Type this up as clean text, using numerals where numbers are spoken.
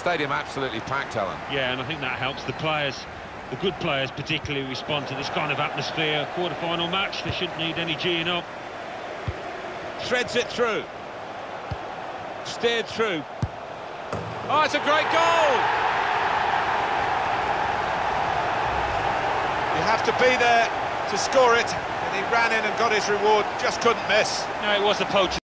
Stadium absolutely packed, Alan. Yeah, and I think that helps the players, the good players particularly, respond to this kind of atmosphere. Quarter-final match, they shouldn't need any G'ing up. Threads it through. Steered through. Oh, it's a great goal! You have to be there to score it, and he ran in and got his reward, just couldn't miss. No, it was a poacher.